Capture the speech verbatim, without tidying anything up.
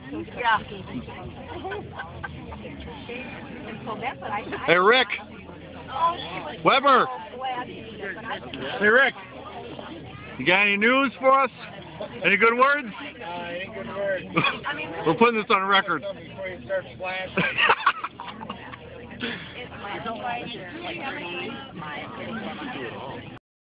Yeah. Hey, Rick. Weber. Hey, Rick. You got any news for us? Any good words? Uh, any good words? We're putting this on record. Before you start flashing.